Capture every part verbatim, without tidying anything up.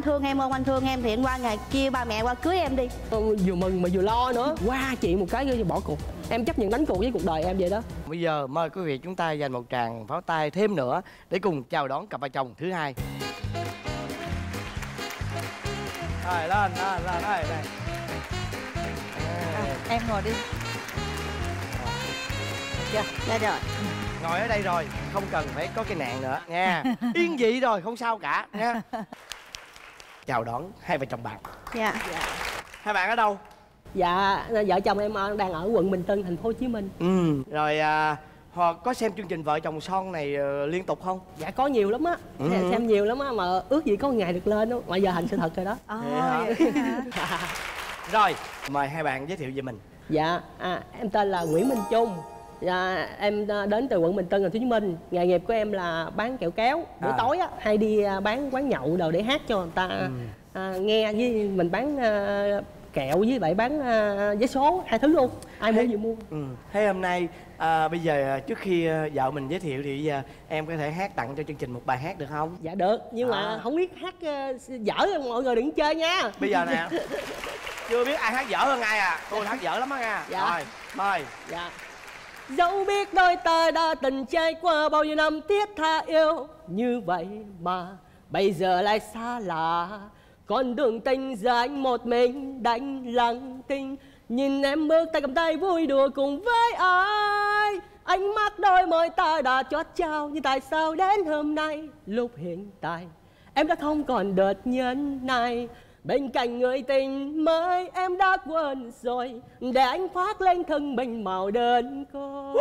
thương em không? Anh thương em thì anh qua ngày kia ba mẹ qua cưới em đi. Vừa mừng mà vừa lo nữa. Qua chuyện một cái bỏ cuộc. Em chấp nhận đánh cuộc với cuộc đời em vậy đó. Bây giờ mời quý vị chúng ta dành một tràng pháo tay thêm nữa để cùng chào đón cặp vợ chồng thứ hai. Rồi lên lên lên đây đây. À, em ngồi đi. Dạ, dạ rồi. Ngồi ở đây rồi, không cần phải có cái nạn nữa nha. Yên vị rồi, không sao cả nha. Chào đón hai vợ chồng bạn. Dạ. Dạ. Hai bạn ở đâu? Dạ, vợ chồng em đang ở quận Bình Tân, thành phố Hồ Chí Minh. Ừ, rồi à, họ có xem chương trình Vợ Chồng Son này uh, liên tục không? Dạ có nhiều lắm á. Ừ. Xem nhiều lắm á, mà ước gì có ngày được lên đó. Mà giờ thành sự thật rồi đó. Ồ, hả? Rồi, mời hai bạn giới thiệu về mình. Dạ, à, em tên là Nguyễn Minh Trung. Dạ, em đến từ quận Bình Tân, thành phố Hồ Chí Minh. Nghề nghiệp của em là bán kẹo kéo. Buổi à. tối á, hay đi bán quán nhậu đồ để hát cho người ta ừ. à, nghe. Với mình bán à, kẹo với lại bán uh, vé số, hai thứ luôn. Ai mua gì mua. Ừ. Thế hôm nay à, bây giờ trước khi vợ mình giới thiệu thì bây giờ em có thể hát tặng cho chương trình một bài hát được không? Dạ được, nhưng à. mà không biết hát uh, dở, mọi người đừng chơi nha. Bây giờ nè, chưa biết ai hát dở hơn ai à. Tôi hát dở lắm á nha. Dạ. Rồi, mời. Dạ. Dẫu biết đôi ta đã từng trải qua bao nhiêu năm thiết tha yêu như vậy mà bây giờ lại xa lạ. Con đường tình giờ anh một mình đánh lặng thinh, nhìn em bước tay cầm tay vui đùa cùng với ai. Ánh mắt đôi môi ta đã chót trao, nhưng tại sao đến hôm nay lúc hiện tại em đã không còn đợt nhẫn này. Bên cạnh người tình mới em đã quên rồi, để anh khoác lên thân mình màu đơn côi.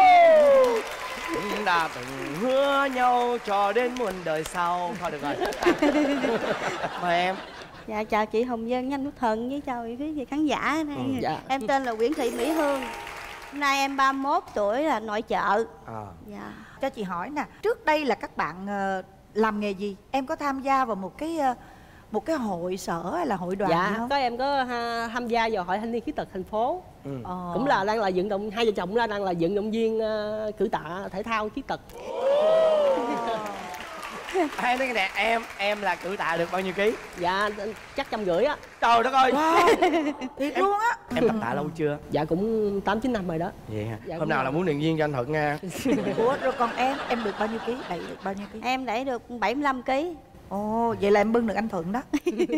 Chúng đã từng hứa nhau cho đến muôn đời sau. Thôi được rồi. Mời em. Dạ chào chị Hồng Vân, anh Quốc Thần với chào quý vị khán giả. Ừ, dạ. Em tên là Nguyễn Thị Mỹ Hương. Hôm nay em ba mươi mốt tuổi, là nội trợ. À. Dạ. Cho chị hỏi nè, trước đây là các bạn uh, làm nghề gì? Em có tham gia vào một cái uh, một cái hội sở hay là hội đoàn dạ, gì không? có, em có ha, tham gia vào hội thanh niên khuyết tật thành phố. Ừ. Ờ. Cũng là đang là vận động, hai vợ chồng là đang là vận động viên uh, cử tạ thể thao khuyết tật. Em nói nè, em em là cử tạ được bao nhiêu ký? Dạ chắc trăm rưỡi á. Trời đất ơi. Wow. Thiệt luôn á. Em tập tạ lâu chưa? Dạ cũng tám chín năm rồi đó. Vậy hả? Dạ, hôm nào là muốn luyện viên cho anh Thuận nha. Ủa rồi còn em, em được bao nhiêu ký? Đẩy được bao nhiêu ký? Em đẩy được bảy mươi lăm ký. Ồ, vậy là em bưng được anh Thuận đó.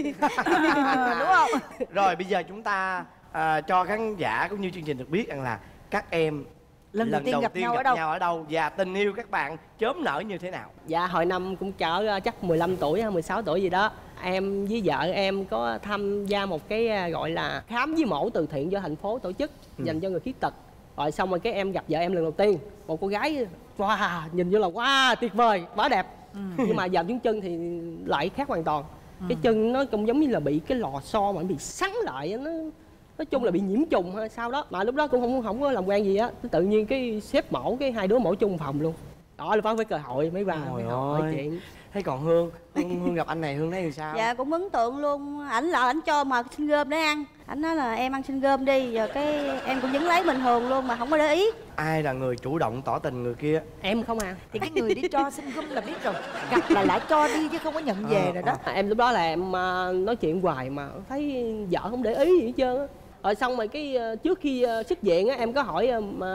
Đúng không? Rồi bây giờ chúng ta à, cho khán giả cũng như chương trình được biết rằng là các em lần, lần đầu tiên, đầu gặp, tiên nhau, gặp ở đâu? nhau ở đâu và tình yêu các bạn chớm nở như thế nào? Dạ hồi năm cũng cỡ chắc mười lăm tuổi hay mười sáu tuổi gì đó. Em với vợ em có tham gia một cái gọi là khám với mổ từ thiện do thành phố tổ chức ừ. dành cho người khuyết tật. Rồi xong rồi cái em gặp vợ em lần đầu tiên, một cô gái wow, nhìn như là wow tuyệt vời, quá đẹp. Ừ. Nhưng mà vào những chân thì lại khác hoàn toàn. Ừ. Cái chân nó cũng giống như là bị cái lò xo mà bị sắn lại, nó nói chung là bị nhiễm trùng hay sao đó. Mà lúc đó cũng không không có làm quen gì á, tự nhiên cái xếp mổ, cái hai đứa mổ chung phòng luôn. Đó là phải cơ hội mới vào mới hỏi chuyện. Thế còn Hương, Hương, Hương gặp anh này Hương thấy như sao? Dạ cũng ấn tượng luôn. Ảnh là ảnh cho mà xin gom để ăn. Ảnh nói là em ăn xin gom đi, giờ cái em cũng vẫn lấy bình thường luôn mà không có để ý. Ai là người chủ động tỏ tình người kia? Em không à. Thì cái người đi cho xin gom là biết rồi, gặp là lại cho đi chứ không có nhận về à, rồi đó. À, em lúc đó là em nói chuyện hoài mà thấy vợ không để ý gì hết trơn á. Rồi xong rồi cái trước khi xuất viện á, em có hỏi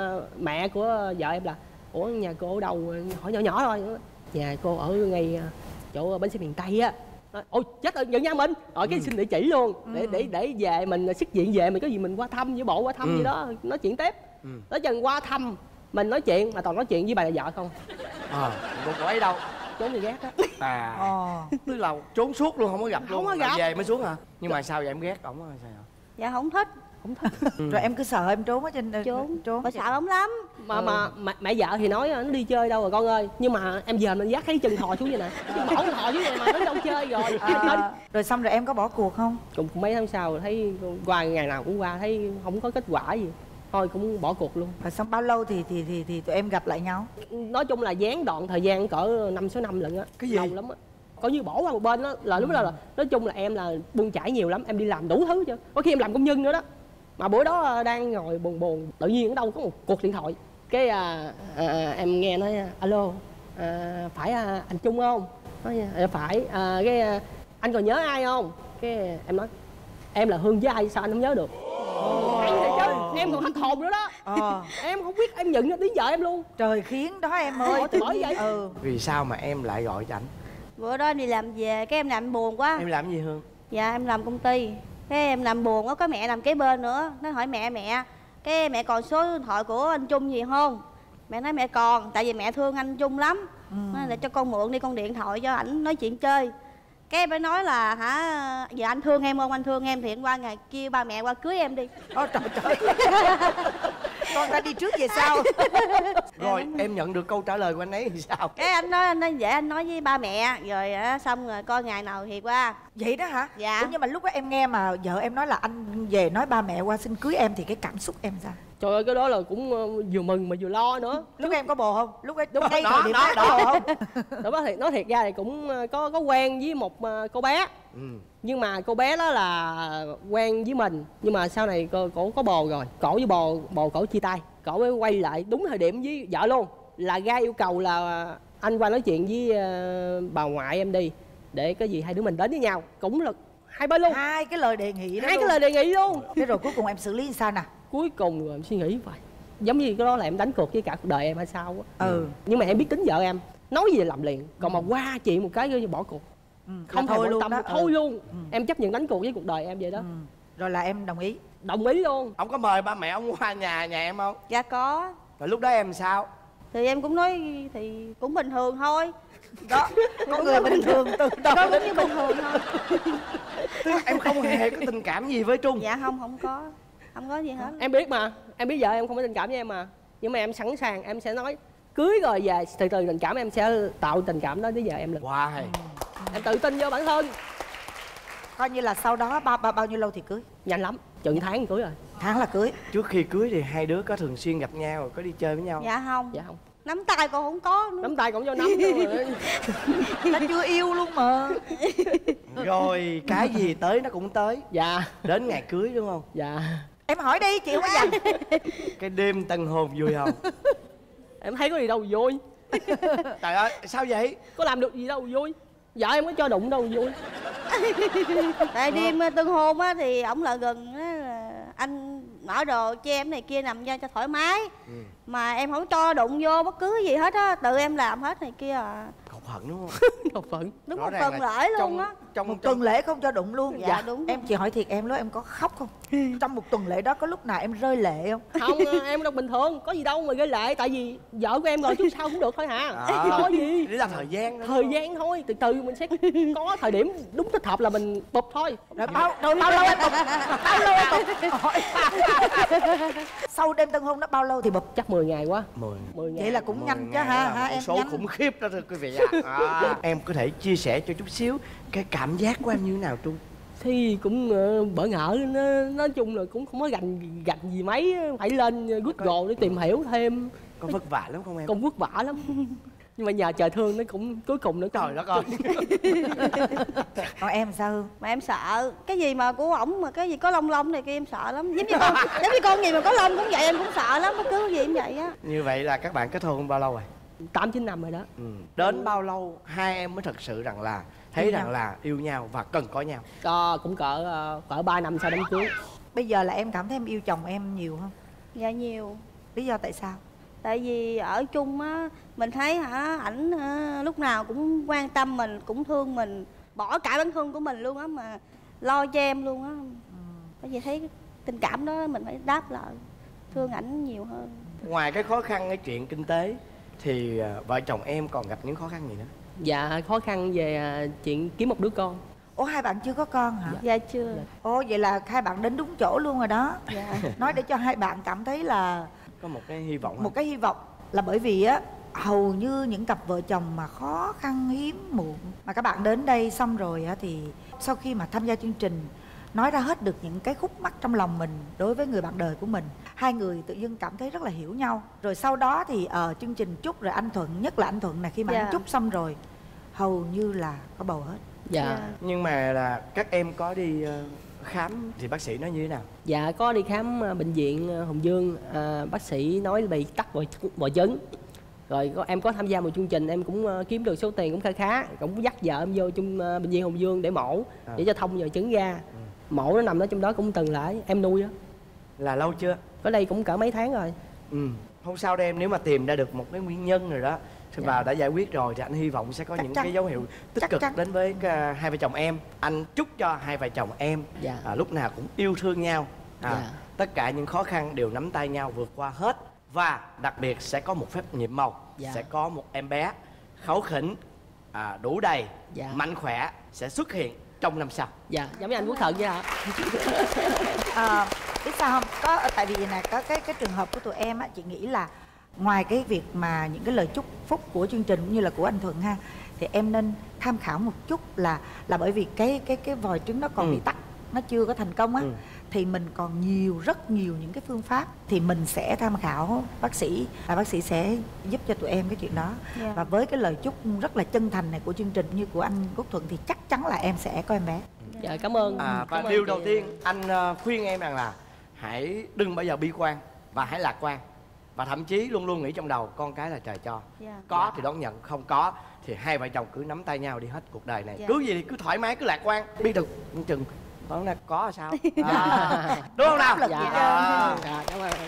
mẹ của vợ em là ủa nhà cô ở đâu, hỏi nhỏ nhỏ thôi. Nhà cô ở ngay chỗ bến xe miền Tây á. Ôi chết rồi, nhận nha mình. Rồi cái ừ. xin địa chỉ luôn để ừ. để để về mình xuất viện về mình có gì mình qua thăm với bộ qua thăm ừ. gì đó nói chuyện tiếp. Ừ. Nói chừng qua thăm mình nói chuyện mà toàn nói chuyện với bà là vợ không. Ờ, à, cô ấy đâu? Trốn đi ghét á. À, ờ. Tức là trốn suốt luôn không có gặp không luôn. Không có gặp. Về mới xuống hả? Nhưng mà sao vậy em ghét ổng sao? Dạ không thích. Không thích. Ừ. Rồi em cứ sợ em trốn ở trên trốn. Trốn. Bà sợ ổng lắm. Mà ừ. mà mẹ, mẹ vợ thì nói nó đi chơi đâu rồi con ơi. Nhưng mà em giờ mình dắt thấy chân thò xuống vậy nè. Chứ mà không thò xuống vậy mà nó đi đâu chơi rồi. À, rồi xong rồi em có bỏ cuộc không? Cũng mấy tháng sau thấy qua ngày nào cũng qua thấy không có kết quả gì. Thôi cũng bỏ cuộc luôn. Rồi xong bao lâu thì thì thì thì tụi em gặp lại nhau? Nói chung là gián đoạn thời gian cỡ năm sáu năm lận á. Cái gì? Lâu lắm á. Coi như bỏ qua một bên đó là lúc đó là nói chung là em là buông chải nhiều lắm, em đi làm đủ thứ chứ. Có khi em làm công nhân nữa đó. Mà bữa đó đang ngồi buồn buồn, tự nhiên ở đâu có một cuộc điện thoại. Cái à, à, em nghe nói alo, à, phải à, anh Trung không? Nói à, phải, à, cái à, anh còn nhớ ai không? Cái em nói em là Hương với ai sao anh không nhớ được. Hay thiệt chứ, em còn hết hồn nữa đó. Ờ. Em không biết em nhận ra tiếng vợ em luôn. Trời khiến đó em ơi. Ủa, thì bởi vậy. Ừ. Vì sao mà em lại gọi cho ảnh? Bữa đó đi làm về cái em nằm buồn quá. Em làm gì Hương? Dạ em làm công ty. Cái em nằm buồn á, có mẹ nằm kế bên nữa. Nó hỏi mẹ mẹ cái mẹ còn số điện thoại của anh Trung gì không? Mẹ nói mẹ còn, tại vì mẹ thương anh Trung lắm. Ừ. Nói là cho con mượn đi con điện thoại cho ảnh nói chuyện chơi. Cái em mới nói là hả, giờ anh thương em không? Anh thương em thì anh qua ngày kia ba mẹ qua cưới em đi. Ôi trời trời. Con ta đi trước về sau. Rồi em nhận được câu trả lời của anh ấy thì sao? Cái anh nói anh nói vậy anh nói với ba mẹ rồi á, xong rồi coi ngày nào thì qua. Vậy đó hả? Dạ. Ủa, nhưng mà lúc đó em nghe mà vợ em nói là anh về nói ba mẹ qua xin cưới em thì cái cảm xúc em sao? Trời ơi, cái đó là cũng uh, vừa mừng mà vừa lo nữa. Lúc em có bồ không? Lúc ấy Đúng ngay đó, thời điểm đó, đó có bồ không? Đó nói thiệt, nói thiệt ra thì cũng uh, có có quen với một uh, cô bé. Ừ. Nhưng mà cô bé đó là quen với mình. Nhưng mà sau này cô, cổ có bồ rồi. Cổ với bồ, bồ cổ chia tay. Cổ mới quay lại đúng thời điểm với vợ luôn. Là ra yêu cầu là anh qua nói chuyện với uh, bà ngoại em đi. Để cái gì hai đứa mình đến với nhau. Cũng là hai bên luôn. Hai cái lời đề nghị đó Hai luôn. cái lời đề nghị luôn. Thế rồi cuối cùng em xử lý sao nè? Cuối cùng rồi em suy nghĩ vậy. Giống như cái đó là em đánh cược với cả cuộc đời em hay sao á. Ừ. Nhưng mà em biết tính vợ em. Nói gì là làm liền. Còn mà qua chuyện một cái rồi bỏ cuộc. Ừ. Không thôi thôi luôn tâm, đó. thôi Ừ. luôn. Ừ. Em chấp nhận đánh cuộc với cuộc đời em vậy đó. Ừ. Rồi là em đồng ý. Đồng ý luôn. Ông có mời ba mẹ ông qua nhà nhà em không? Dạ có. Rồi lúc đó em sao? Thì em cũng nói thì cũng bình thường thôi. Đó, con người bình thường từ đầu Nó cũng đến như bình thường thôi. Tức là em không hề có tình cảm gì với Trung? Dạ không, không có. Không có gì hết. Em biết mà. Em biết vợ em không có tình cảm với em mà. Nhưng mà em sẵn sàng em sẽ nói cưới rồi về từ từ tình cảm em sẽ tạo tình cảm đó với vợ em lần. Wow. Em tự tin vô bản thân. Coi như là sau đó bao bao bao nhiêu lâu thì cưới? Nhanh lắm. Chừng tháng cưới rồi. Tháng là cưới. Trước khi cưới thì hai đứa có thường xuyên gặp nhau rồi có đi chơi với nhau? Dạ không. Dạ không. Nắm tay còn không có nữa. Nắm tay cũng vô nắm rồi. Nó chưa yêu luôn mà. Rồi cái gì tới nó cũng tới. Dạ. Đến ngày cưới đúng không? Dạ. Em hỏi đi, chị không có dành. Cái đêm tân hôn vui không? Em thấy có gì đâu vui. Trời ơi sao vậy? Có làm được gì đâu vui. Vợ em có cho đụng đâu vui. Tại đêm tân hôn á thì ổng lại gần á là anh mở đồ cho em này kia nằm ra cho thoải mái. Ừ. Mà em không cho đụng vô bất cứ gì hết á, tự em làm hết này kia à. Cộc hận đúng không? Một phần. Đúng Rõ một ràng phần là lễ luôn trong- á. Trong Một trong tuần lễ không cho đụng luôn. Dạ, đúng Em rồi. chị hỏi thiệt em lúc em có khóc không? Trong một tuần lễ đó có lúc nào em rơi lệ không? Không, em đâu bình thường. Có gì đâu mà gây lệ. Tại vì vợ của em rồi chứ sao cũng được thôi hả. À, Có gì. Đấy là thời gian đó, Thời đúng gian thôi. Từ từ mình sẽ có thời điểm đúng thích hợp là mình bụp thôi. Rồi bao, rồi bao lâu em bụp? Bao lâu em bụp? Hỏi. Sau đêm tân hôn đó bao lâu thì bụp? Chắc mười ngày quá. không? Mười. Mười ngày. Vậy là cũng Mười nhanh chứ ngày ha, là ha một em số nhanh. khủng khiếp đó thưa quý vị ạ. À, em có thể chia sẻ cho chút xíu cái cảm giác của em như thế nào Trung? Thì cũng uh, bỡ ngỡ. Nó, nói chung là cũng không có gành gành gì mấy. Phải lên Google để tìm hiểu thêm. Có vất vả lắm không em? Công vất vả lắm. Nhưng mà nhờ trời thương nó cũng cuối cùng nó Trời đất ơi. Còn em sao Hương? Mà em sợ cái gì mà của ổng mà cái gì có lông lông này kia em sợ lắm. Giống như con giống như con gì mà có lông cũng vậy em cũng sợ lắm, bất cứ gì cũng vậy á. Như vậy là các bạn kết hôn bao lâu rồi? tám chín năm rồi đó. Ừ. Đến bao lâu hai em mới thật sự rằng là thấy Yêu rằng nhau. là yêu nhau và cần có nhau? Có, cũng cỡ uh, cỡ ba năm sau đám cưới. Bây giờ là em cảm thấy em yêu chồng em nhiều không? Dạ nhiều. Lý do tại sao? Tại vì ở chung á mình thấy hả ảnh hả, lúc nào cũng quan tâm mình, cũng thương mình, bỏ cả bản thân của mình luôn á mà lo cho em luôn á. Bởi vì thấy cái tình cảm đó mình phải đáp lại, thương ảnh nhiều hơn. Ngoài cái khó khăn cái chuyện kinh tế thì à, vợ chồng em còn gặp những khó khăn gì nữa? Dạ khó khăn về uh, chuyện kiếm một đứa con. Ủa hai bạn chưa có con hả? Dạ chưa. Ồ vậy là hai bạn đến đúng chỗ luôn rồi đó. Dạ. Nói để cho hai bạn cảm thấy là Có một cái hy vọng không? một cái hy vọng là bởi vì á hầu như những cặp vợ chồng mà khó khăn hiếm muộn mà các bạn đến đây xong rồi á thì sau khi mà tham gia chương trình nói ra hết được những cái khúc mắc trong lòng mình đối với người bạn đời của mình, hai người tự dưng cảm thấy rất là hiểu nhau. Rồi sau đó thì ở uh, chương trình chúc rồi anh Thuận, nhất là anh Thuận này, khi mà Dạ. anh chúc xong rồi hầu như là có bầu hết. Dạ. Dạ. Nhưng mà là các em có đi ờ, khám thì bác sĩ nói như thế nào? Dạ có đi khám uh, bệnh viện uh, Hùng Dương. uh, Bác sĩ nói bị tắc vòi vòi trứng. Rồi có, em có tham gia một chương trình, em cũng uh, kiếm được số tiền cũng khá khá, cũng dắt vợ em vô trong uh, bệnh viện Hùng Vương để mổ, à. để cho thông vào trứng ra. ừ. Mổ nó nằm ở trong đó cũng từng lại em nuôi á. Là lâu chưa? Ở đây cũng cỡ mấy tháng rồi. Ừ, không sao đâu em, nếu mà tìm ra được một cái nguyên nhân rồi đó thì dạ. vào đã giải quyết rồi thì anh hy vọng sẽ có Chắc những chắn. cái dấu hiệu tích Chắc cực chắn. đến với uh, hai vợ chồng em. Anh chúc cho hai vợ chồng em dạ. à, lúc nào cũng yêu thương nhau, à, dạ. tất cả những khó khăn đều nắm tay nhau vượt qua hết. Và đặc biệt sẽ có một phép nhiệm màu, dạ. sẽ có một em bé kháu khỉnh, à, đủ đầy, dạ. mạnh khỏe sẽ xuất hiện trong năm sau. Dạ, giống như anh Quốc Thần vậy hả? À, biết sao không? Có tại vì nè, có cái cái trường hợp của tụi em á, chị nghĩ là ngoài cái việc mà những cái lời chúc phúc của chương trình cũng như là của anh Thuận ha, thì em nên tham khảo một chút là là bởi vì cái cái cái vòi trứng nó còn ừ. bị tắc, nó chưa có thành công á. ừ. Thì mình còn nhiều, rất nhiều những cái phương pháp, thì mình sẽ tham khảo bác sĩ, và bác sĩ sẽ giúp cho tụi em cái chuyện đó. Dạ. Và với cái lời chúc rất là chân thành này của chương trình như của anh Quốc Thuận thì chắc chắn là em sẽ có em bé. Dạ, cảm ơn. À, và cảm điều ơn đầu chị. tiên anh uh, khuyên em rằng là hãy đừng bao giờ bi quan và hãy lạc quan, và thậm chí luôn luôn nghĩ trong đầu con cái là trời cho. Dạ. Có thì đón nhận, không có thì hai vợ chồng cứ nắm tay nhau đi hết cuộc đời này. Dạ. Cứ gì thì cứ thoải mái, cứ lạc quan, biết được chừng nó là có là sao. À, đúng không nào? Dạ. À. Dạ, cảm ơn.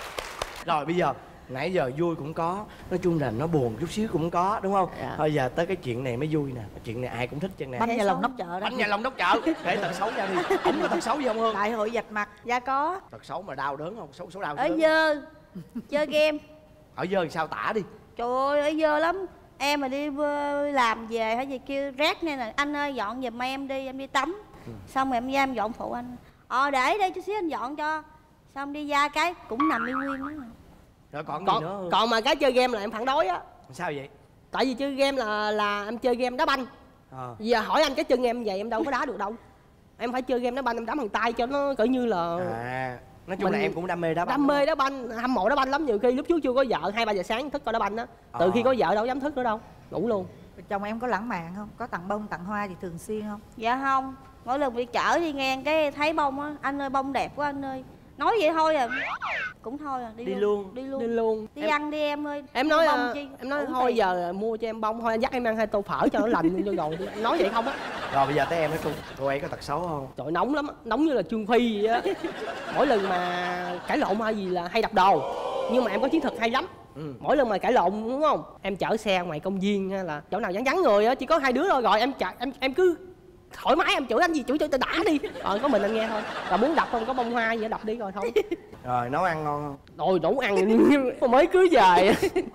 Rồi bây giờ nãy giờ vui cũng có, nói chung là nó buồn chút xíu cũng có, đúng không? Dạ. Thôi giờ tới cái chuyện này mới vui nè, cái chuyện này ai cũng thích chân nè. Bánh nhà lòng nóc chợ đó. Bánh nhà lòng nóc chợ. Kể tật xấu ra đi. Ông có tật xấu gì không Hương? Đại hội vạch mặt. Dạ có. Tật xấu mà đau đớn không? Xấu xấu đau Ở đớn. dơ chơi game. Ở dơ thì sao tả đi. Trời ơi ở dơ lắm. Em mà đi vơ- làm về hay gì kêu rác này nè, anh ơi dọn giùm em đi, em đi tắm. Ừ. Xong rồi em ra em dọn phụ anh. Ờ để đây chút xíu anh dọn cho. Xong đi ra cái cũng nằm y nguyên đó. Rồi còn gì Còn, nữa Hương? còn mà cái chơi game là em phản đối á. Sao vậy? Tại vì chơi game là là em chơi game đá banh. Ờ. Giờ hỏi anh cái chân em vậy em đâu có đá được đâu. Em phải chơi game đá banh, em đá bằng tay cho nó cỡ như là À, nói chung là Mình em cũng đam mê đá banh. đam mê đúng đá banh, hâm mộ đá banh lắm. Nhiều khi lúc trước chưa có vợ, hai ba giờ sáng thức coi đá banh á. Từ Ờ. khi có vợ đâu dám thức nữa đâu, ngủ luôn. Chồng em có lãng mạn không? Có tặng bông tặng hoa gì thường xuyên không? Dạ không. Mỗi lần đi chở đi ngang cái thấy bông á, anh ơi bông đẹp quá anh ơi. Nói vậy thôi à. Cũng thôi à, đi, Đi luôn. luôn. Đi luôn. Đi luôn. Đi Em, ăn đi em ơi. em nói bông à, chi? em nói Uổng thôi tiền. giờ mua cho em bông thôi, anh dắt em ăn hai tô phở cho nó lành luôn cho rồi. Em nói vậy không á. Rồi bây giờ tới em nói cô, cô ấy có tật xấu không? Trời nóng lắm á, nóng như là Trương Phi vậy á. Mỗi lần mà cãi lộn hay gì là hay đập đồ. Nhưng mà em có chiến thuật hay lắm. Ừ. Mỗi lần mà cãi lộn đúng không? Em chở xe ngoài công viên hay là chỗ nào vắng vắng người á, chỉ có hai đứa thôi rồi em chở em em cứ thoải mái em chửi anh gì chửi chửi đã đi. Rồi có mình anh nghe thôi. Và muốn đập không có bông hoa gì đó đập đi rồi thôi. Rồi nấu ăn ngon không? Rồi nấu ăn mới cưới về.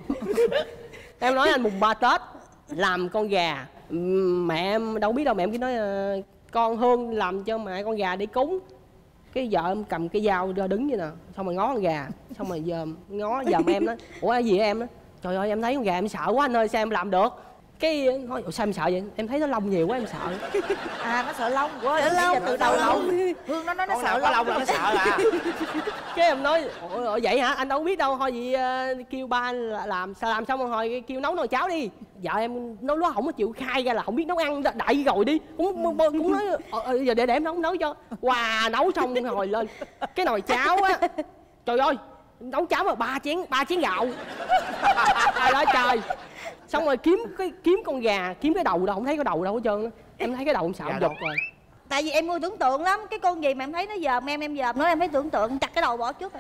Em nói anh mùng ba Tết làm con gà. Ừm, Mẹ em đâu biết đâu, mẹ em cứ nói ờ, con Hương làm cho mẹ con gà đi cúng. Cái vợ em cầm cái dao ra đứng vậy nè, xong rồi ngó con gà, xong rồi dòm ngó dòm em đó. Ủa cái gì em đó? Trời ơi em thấy con gà em sợ quá anh ơi, sao em làm được? Cái nói "Ủa, sao em sợ vậy? Em thấy nó lông nhiều quá em sợ." À nó sợ lông quá. Sợ lông, từ sợ đầu lông. Hương nó nói nó Con sợ nào có lông. lông là nó sợ à? Cái em nói "Ủa, ủa vậy hả? Anh đâu có biết đâu, thôi vậy ờ, kêu ba anh là làm sao làm xong rồi hồi kêu nấu nồi cháo đi." Vợ em nó nó không có chịu khai ra là không biết nấu ăn, đại rồi đi cũng cũng nói "Ờ, ờ, giờ để để em nấu nấu cho." Wow, nấu xong rồi lên cái nồi cháo á, trời ơi nấu cháo mà ba chén ba chén gạo. Trời ơi trời. Xong rồi kiếm cái kiếm con gà, kiếm cái đầu đâu không thấy cái đầu đâu hết trơn á. Em thấy cái đầu em sợ Gà em đâu? giật rồi. Tại vì em nuôi tưởng tượng lắm. Cái con gì mà em thấy nó dòm em, em dòm nó em thấy tưởng tượng chặt cái đầu bỏ trước rồi.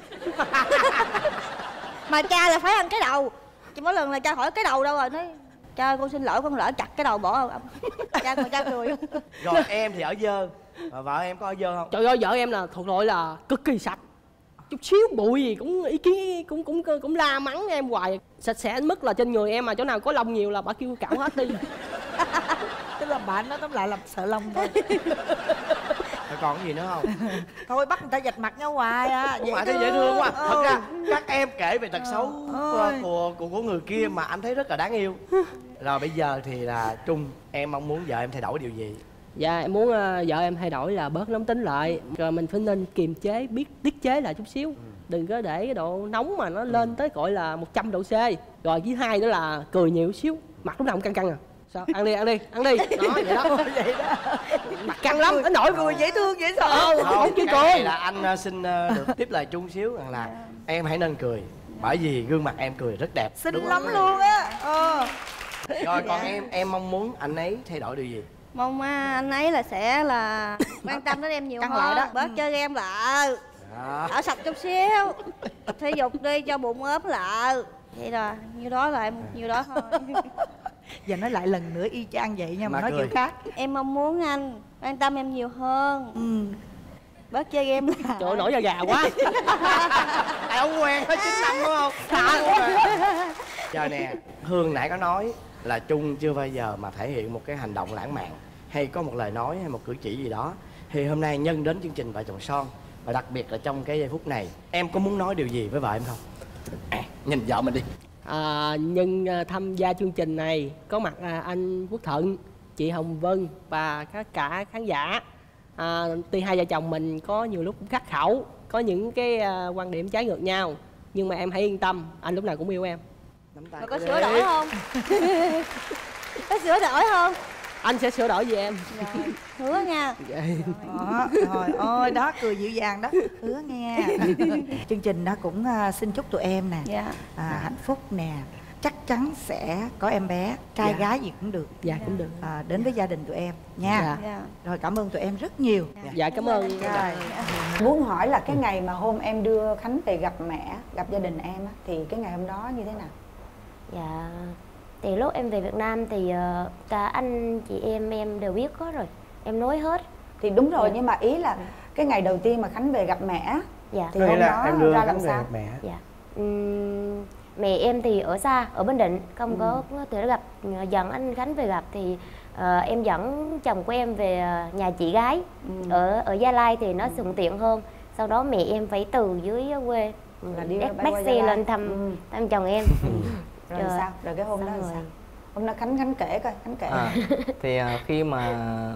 Mà cha là phải ăn cái đầu. Chứ mỗi lần là cha hỏi cái đầu đâu rồi, nói cha con xin lỗi con lỡ chặt cái đầu bỏ không. Cha ngồi cha cười. Rồi em thì ở dơ, và vợ em có ở dơ không? Trời ơi vợ em là thuộc loại là cực kỳ sạch. Chút xíu bụi gì cũng ý kiến cũng cũng cũng la mắng em hoài. Sạch sẽ đến mức là trên người em mà chỗ nào có lông nhiều là bà kêu cạo hết đi. Tức là bạn nó tóm lại là sợ lông thôi. Rồi còn cái gì nữa không? Thôi bắt người ta vạch mặt nhau hoài à. Cũng phải thấy dễ thương quá. Thật Ừ. ra các em kể về tật xấu của, Ôi. của, của, của người kia mà anh thấy rất là đáng yêu. Rồi bây giờ thì là Trung, em mong muốn vợ em thay đổi điều gì? Dạ em muốn uh, vợ em thay đổi là bớt nóng tính lại. Rồi mình phải nên kiềm chế, biết tiết chế lại chút xíu. Đừng có để cái độ nóng mà nó lên tới gọi là một trăm độ C. Rồi thứ hai nữa là cười nhiều xíu. Mặt lúc nào cũng căng căng à. Sao? Ăn đi, ăn đi, ăn đi. Đó, vậy đó. Vậy đó. Mặt căng lắm, nó nổi Cười dễ thương dễ sợ. Ờ, không chứ cái này cười. là anh uh, xin uh, được tiếp lời Trung xíu rằng là em hãy nên cười. Bởi vì gương mặt em cười rất đẹp. Xinh đúng lắm không? luôn á. Ờ. Rồi còn em em mong muốn anh ấy thay đổi điều gì? Mong à, anh ấy là sẽ là quan tâm đến em nhiều Căng hơn, lại đó. bớt Ừ. chơi game lại, Đó. ở sạch chút xíu, tập thể dục đi cho bụng ốm lại. Vậy rồi, nhiêu đó là em nhiêu đó thôi. Giờ nói lại lần nữa y chang vậy nha, mà, Mà nói cười. kiểu khác. Em mong muốn anh quan tâm em nhiều hơn, Ừ. bớt chơi game lại. Trời ơi, nổi da gà quá. Tại ông quen hết chín năm đúng không? Dạ. Chờ nè, Hương nãy có nói là Trung chưa bao giờ mà thể hiện một cái hành động lãng mạn hay có một lời nói hay một cử chỉ gì đó. Thì hôm nay nhân đến chương trình Vợ Chồng Son, và đặc biệt là trong cái giây phút này, em có muốn nói điều gì với vợ em không? À, nhìn vợ mình đi. À, nhân à, tham gia chương trình này có mặt à, anh Quốc Thuận, chị Hồng Vân và tất cả khán giả. À, tuy hai vợ chồng mình có nhiều lúc cũng khắc khẩu, có những cái à, quan điểm trái ngược nhau, nhưng mà em hãy yên tâm, anh lúc nào cũng yêu em. Nắm tay Rồi có cô sửa đi. đổi không? Có sửa đổi không? Anh sẽ sửa đổi vì em. Rồi, hứa nha. Đó, rồi ôi đó, cười dịu dàng đó. Hứa nghe. Chương trình đó cũng à, xin chúc tụi em nè, Dạ. à, hạnh phúc nè, chắc chắn sẽ có em bé, trai Dạ. gái gì cũng được. Dạ cũng được. À, đến với gia đình tụi em nha. Dạ. Dạ. Rồi cảm ơn tụi em rất nhiều. Dạ cảm ơn. Rồi. Muốn hỏi là cái ngày mà hôm em đưa Khánh về gặp mẹ, gặp gia đình em á, thì cái ngày hôm đó như thế nào? Dạ, thì lúc em về Việt Nam thì uh, cả anh chị em em đều biết hết rồi, em nói hết. Thì đúng rồi, Dạ. nhưng mà ý là cái ngày đầu tiên mà Khánh về gặp mẹ á, Dạ. thì hôm đó ra làm sao? mẹ. Dạ. Ừm, mẹ em thì ở xa, ở Bình Định, không có có thể gặp. Dẫn anh Khánh về gặp thì ờ, em dẫn chồng của em về ờ, nhà chị gái ở ở Gia Lai thì nó thuận tiện hơn. Sau đó mẹ em phải từ dưới quê Là đi bắt bay qua bắt Gia xe Lai. lên thăm Ừ. thăm chồng em. Rồi Trời. sao? Rồi cái hôm đó Xong là rồi. sao? Hôm đó Khánh Khánh kể coi, Khánh kể. À, thì à, khi mà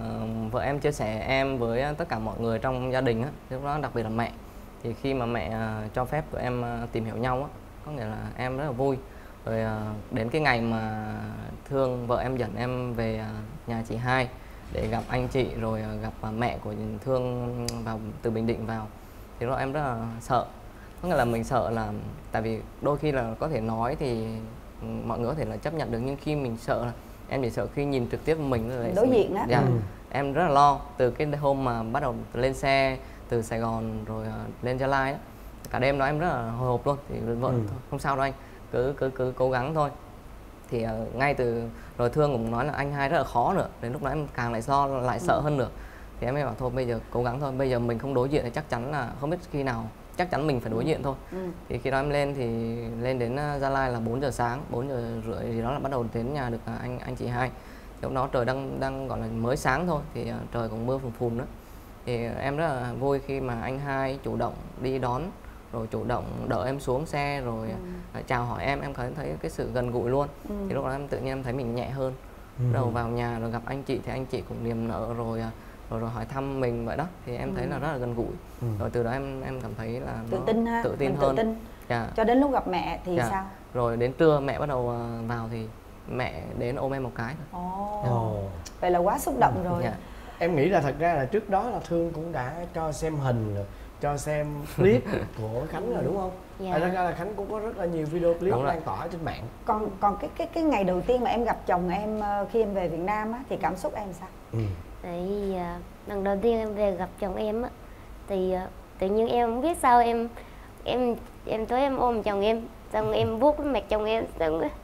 vợ em chia sẻ em với tất cả mọi người trong gia đình á, lúc đó đặc biệt là mẹ, thì khi mà mẹ à, cho phép tụi em à, tìm hiểu nhau á, có nghĩa là em rất là vui. Rồi à, đến cái ngày mà Thương vợ em dẫn em về à, nhà chị hai để gặp anh chị, rồi à, gặp à, mẹ của Thương vào từ Bình Định vào, thì lúc đó em rất là sợ. Có nghĩa là mình sợ là tại vì đôi khi là có thể nói thì ừ, mọi người có thể là chấp nhận được, nhưng khi mình sợ là em chỉ sợ khi nhìn trực tiếp mình là Đối diện á. Dạ. Ừ. Em rất là lo từ cái hôm mà bắt đầu lên xe từ Sài Gòn rồi uh, lên Gia Lai á, cả đêm đó em rất là hồi hộp luôn. Thì vợ Ừ. thôi, không sao đâu anh, cứ cứ cứ cố gắng thôi. Thì uh, ngay từ rồi Thương cũng nói là anh hai rất là khó nữa, đến lúc đó em càng lại lo lại sợ hơn nữa. Thì em mới bảo thôi bây giờ cố gắng thôi, bây giờ mình không đối diện thì chắc chắn là không biết khi nào, chắc chắn mình phải đối diện thôi. Ừ. Thì khi đó em lên thì lên đến uh, Gia Lai là bốn giờ sáng, bốn giờ rưỡi gì đó là bắt đầu đến nhà được uh, anh anh chị hai. Thì lúc đó trời đang đang gọi là mới sáng thôi, thì uh, trời cũng mưa phùn phùn nữa. Thì uh, em rất là vui khi mà anh hai chủ động đi đón, rồi chủ động đỡ em xuống xe, rồi uh, chào hỏi em, em thấy thấy cái sự gần gũi luôn. Ừ. Thì lúc đó em tự nhiên em thấy mình nhẹ hơn. Ừ. Đầu vào nhà rồi gặp anh chị thì anh chị cũng niềm nở rồi uh, rồi rồi hỏi thăm mình vậy đó, thì em thấy là rất là gần gũi. Ừ. Rồi từ đó em em cảm thấy là Tự nó tin ha, tự tin mình hơn. tự tin. Dạ. Cho đến lúc gặp mẹ thì Dạ. sao? Rồi đến trưa mẹ bắt đầu uh, vào thì mẹ đến ôm em một cái thôi. Ồ. Ồ. Vậy là quá xúc động rồi. Dạ. Em nghĩ là thật ra là trước đó là Thương cũng đã cho xem hình rồi, cho xem clip của Khánh rồi đúng không? Dạ. Thật ra là Khánh cũng có rất là nhiều video clip Đúng rồi. lan tỏa trên mạng. Còn còn cái cái cái ngày đầu tiên mà em gặp chồng em ờ, khi em về Việt Nam á, thì cảm xúc em sao? Ừ. Tại vì à, lần đầu tiên em về gặp chồng em á, thì à, tự nhiên em không biết sao em em em tới em ôm chồng em, xong em vuốt cái mặt chồng em, xong rồi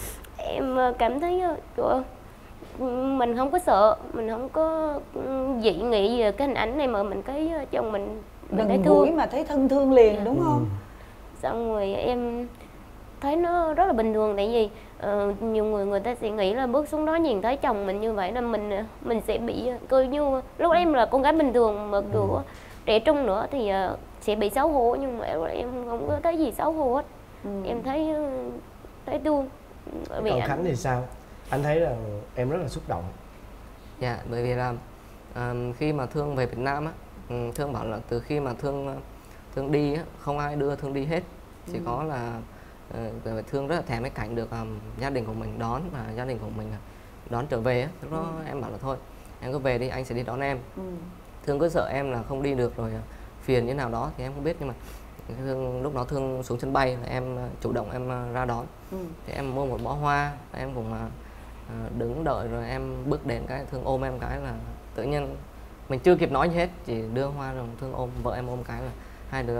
em à, cảm thấy à, trời ơi, mình không có sợ, mình không có ừ, dị nghị về cái hình ảnh này, mà mình thấy à, chồng mình mình thấy Gần gũi thương. mà thấy thân thương liền Dạ. đúng không? Xong rồi em thấy nó rất là bình thường, tại vì ờ, nhiều người người ta sẽ nghĩ là bước xuống đó nhìn thấy chồng mình như vậy là mình mình sẽ bị coi như lúc đấy em là con gái bình thường mà kiểu trẻ trung nữa thì ờ, sẽ bị xấu hổ, nhưng mà em không có thấy gì xấu hổ hết. Ừ. Em thấy ờ, thấy thương. Bởi vì Còn anh- Khánh thì sao? Anh thấy là em rất là xúc động. Dạ, bởi vì là um, khi mà Thương về Việt Nam á, um, Thương bảo là từ khi mà Thương Thương đi á, không ai đưa Thương đi hết, chỉ có là uh, Thương rất là thèm cái cảnh được um, gia đình của mình đón và gia đình của mình đón trở về á. Lúc đó em bảo là thôi em cứ về đi, anh sẽ đi đón em. Ừ. Thương cứ sợ em là không đi được rồi uh, phiền như nào đó thì em không biết, nhưng mà Thương, lúc đó Thương xuống sân bay là em chủ động em ra đón. Ừ. Thì em mua một bó hoa, em cũng uh, đứng đợi rồi em bước đến cái Thương ôm em cái là tự nhiên mình chưa kịp nói gì hết, chỉ đưa hoa rồi Thương ôm vợ em ôm cái là hai đứa